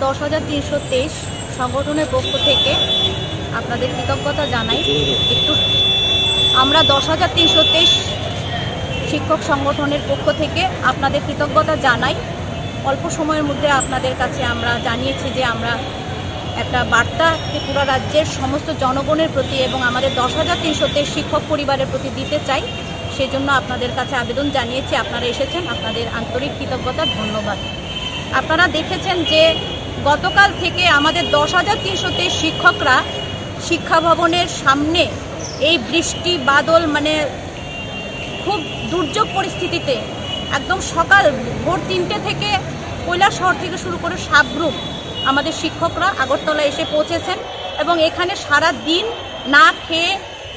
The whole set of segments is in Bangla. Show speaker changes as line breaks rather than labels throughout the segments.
10,323 সংগঠনের পক্ষ থেকে আপনাদের কৃতজ্ঞতা জানাই। আমরা 10,323 শিক্ষক সংগঠনের পক্ষ থেকে আপনাদের কৃতজ্ঞতা জানাই। অল্প সময়ের মধ্যে আপনাদের কাছে আমরা জানিয়েছি যে আমরা একটা বার্তা ত্রিপুরা রাজ্যের সমস্ত জনগণের প্রতি এবং আমাদের 10,323 শিক্ষক পরিবারের প্রতি দিতে চাই। সেজন্য আপনাদের কাছে আবেদন জানিয়েছি। আপনারা এসেছেন, আপনাদের আন্তরিক কৃতজ্ঞতা, ধন্যবাদ। আপনারা দেখেছেন যে গতকাল থেকে আমাদের 10,323 শিক্ষকরা শিক্ষা ভবনের সামনে এই বৃষ্টি বাদল খুব দুর্যোগ পরিস্থিতিতে একদম সকাল ভোর 3টে থেকে কৈলাসহর থেকে শুরু করে সাবরুম আমাদের শিক্ষকরা আগরতলা এসে পৌঁছেছেন এবং এখানে সারা দিন না খেয়ে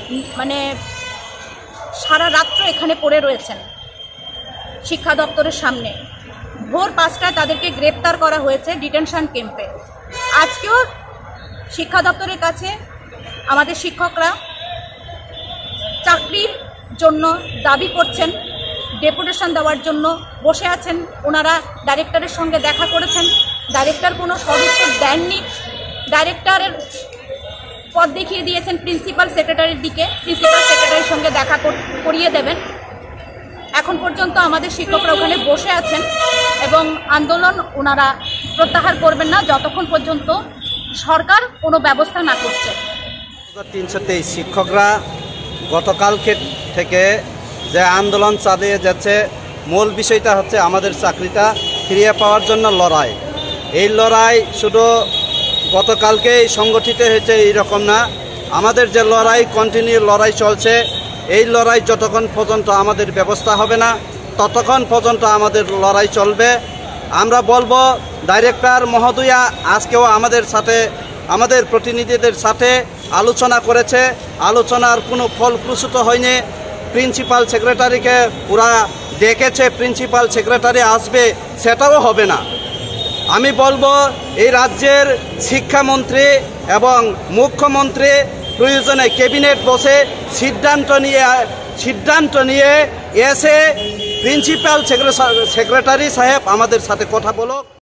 সারা রাত্র এখানে পড়ে রয়েছেন শিক্ষা দপ্তরের সামনে। ভোর 5টায় তাদেরকে গ্রেপ্তার করা হয়েছে ডিটেনশন ক্যাম্পে। আজকেও শিক্ষা দপ্তরের কাছে আমাদের শিক্ষকরা চাকরির জন্য দাবি করছেন, ডেপুটেশন দেওয়ার জন্য বসে আছেন। ওনারা ডাইরেক্টরের সঙ্গে দেখা করেছেন, ডাইরেক্টর কোনো সদুত্তর দেননি। ডাইরেক্টরের পথ দেখিয়ে দিয়েছেন প্রিন্সিপাল সেক্রেটারির দিকে, প্রিন্সিপাল সেক্রেটারির সঙ্গে দেখা করিয়ে দেবেন। এখন পর্যন্ত আমাদের শিক্ষকরা ওখানে বসে আছেন এবং আন্দোলন ওনারা প্রত্যাহার করবেন না যতক্ষণ পর্যন্ত সরকার কোনো ব্যবস্থা না করছে।
323 শিক্ষকরা গতকালকে থেকে যে আন্দোলন চালিয়ে যাচ্ছে, মূল বিষয়টা হচ্ছে আমাদের চাকরিটা ফিরিয়ে পাওয়ার জন্য লড়াই। এই লড়াই শুধু গতকালকেই সংগঠিত হয়েছে এইরকম না, আমাদের যে লড়াই কন্টিনিউ লড়াই চলছে। এই লড়াই যতক্ষণ পর্যন্ত আমাদের ব্যবস্থা হবে না ততক্ষণ পর্যন্ত আমাদের লড়াই চলবে। আমরা বলবো, ডাইরেক্টর মহোদয়া আজকেও আমাদের সাথে, আমাদের প্রতিনিধিদের সাথে আলোচনা করেছে। আলোচনার কোনো ফলপ্রসূত হয়নি। প্রিন্সিপাল সেক্রেটারিকে ওরা ডেকেছে, প্রিন্সিপাল সেক্রেটারি আসবে, সেটাও হবে না। আমি বলবো, এই রাজ্যের শিক্ষামন্ত্রী এবং মুখ্যমন্ত্রী প্রয়োজনে ক্যাবিনেট বসে সিদ্ধান্ত নিয়ে এসে প্রিন্সিপাল সেক্রেটারি সাহেব আমাদের সাথে কথা বলো।